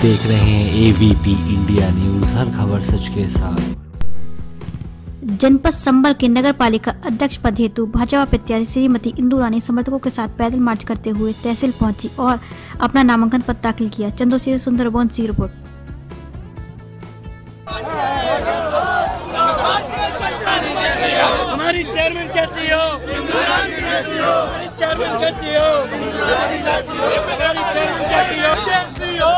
देख रहे हैं एबीपी इंडिया न्यूज, हर खबर सच के साथ। जनपद संबल के नगर पालिका अध्यक्ष पद हेतु भाजपा प्रत्याशी श्रीमती इंदु रानी समर्थकों के साथ पैदल मार्च करते हुए तहसील पहुंची और अपना नामांकन पत्र दाखिल किया। चंद्र से सुंदरबंश की रिपोर्ट। हमारी चेयरमैन कैसी हो? हमारी चेयरमैन कैसी हो? हमारी चेयरमैन कैसी हो?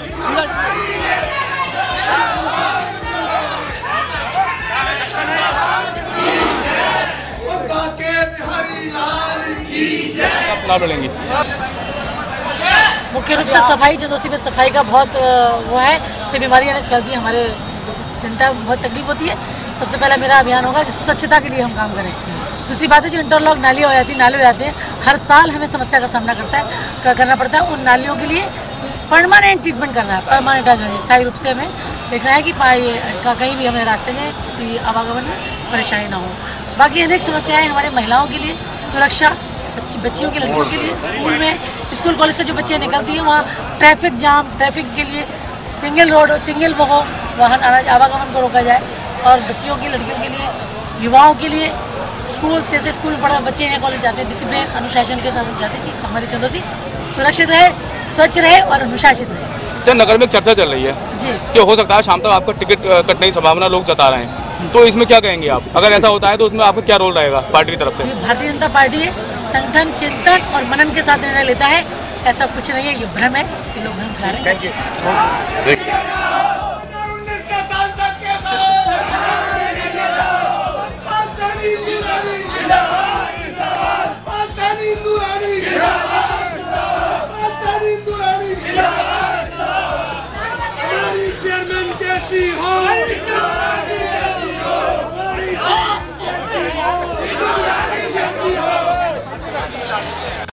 मुख्य रूप से सफाई, जदोसी में सफाई का बहुत वो है, इससे बीमारियां फैलती हैं, हमारे जनता को बहुत तकलीफ होती है। सबसे पहला मेरा अभियान होगा कि स्वच्छता के लिए हम काम करें। दूसरी बात है, जो इंटरलॉक नालियाँ हो जाती हैं, नाले हो जाते हैं, हर साल हमें समस्या का सामना करना पड़ता है। उन नालियों के लिए परमानेंट ट्रीटमेंट करना है, परमानेंट स्थायी रूप से हमें देखना है कि कहीं भी हमें रास्ते में किसी आवागमन में परेशानी ना हो। बाकी अनेक समस्याएं हमारे महिलाओं के लिए, सुरक्षा, बच्चियों की, लड़कियों के लिए, स्कूल में, स्कूल कॉलेज से जो बच्चियाँ निकलती हैं वहाँ ट्रैफिक जाम, ट्रैफिक के लिए सिंगल रोड, सिंगल वो हो, वाहन आवागमन को रोका जाए। और बच्चियों की, लड़कियों के लिए, युवाओं के लिए स्कूल, जैसे स्कूल पढ़ा बच्चे हैं, कॉलेज जाते हैं, डिसिप्लिन, अनुशासन के साथ जाते हैं कि हमारी चंदौसी सुरक्षित रहे, स्वच्छ रहे और अनुशासित रहे। जब नगर में चर्चा चल रही है जी कि हो सकता है शाम तक आपका टिकट कटने की संभावना लोग जता रहे हैं, तो इसमें क्या कहेंगे आप? अगर ऐसा होता है तो उसमें आपका क्या रोल रहेगा पार्टी की तरफ से? भारतीय जनता पार्टी संगठन, चिंतन और मनन के साथ निर्णय लेता है। ऐसा कुछ नहीं है, ये भ्रम है, ये लोग भ्रम फैला रहे हैं। कैसी हो?